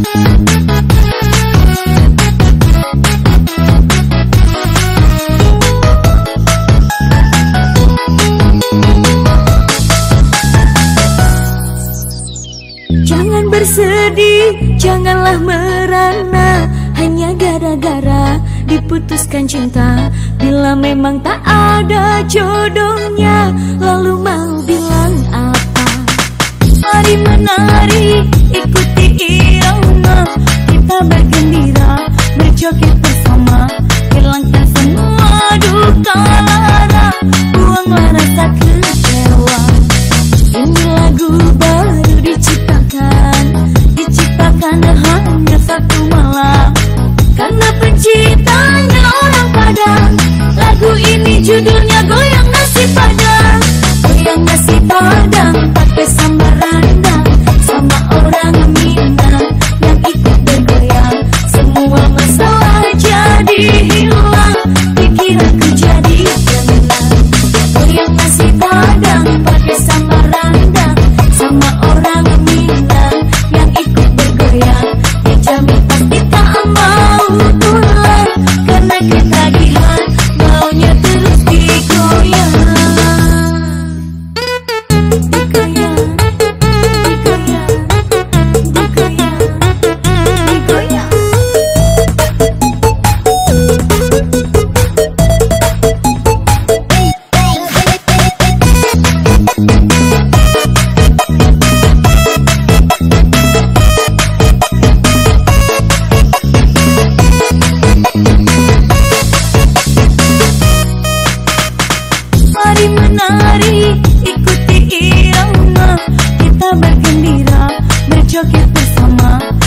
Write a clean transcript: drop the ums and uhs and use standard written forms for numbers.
Jangan bersedih, janganlah merana, hanya gara-gara diputuskan cinta. Bila memang tak ada jodohnya, lalu mau bilang apa? Mari menari, ikuti irama, kita bergembira, berjoget bersama, hilangkan semua duka lara, buanglah rasa kecewa. Ini lagu baru diciptakan hanya satu malam, karena penciptanya orang Padang. Lagu ini judulnya Goyang Nasi Padang. Goyang nasi Padang pakai sambal rendang, sama orang Minang yang ikut bergoyang. Semua masalah jadi hilang, pikiranku jadi tenang. Goyang nasi Padang pakai sambal rendang, sama orang Minang yang ikut bergoyang. Dijamin pasti tak mau pulang, karena ketagihan maunya terus digoyang. Digoyang, digoyang, digoyang, digoyang. Mari menari, ikuti irama, kita bergembira, berjoget bersama,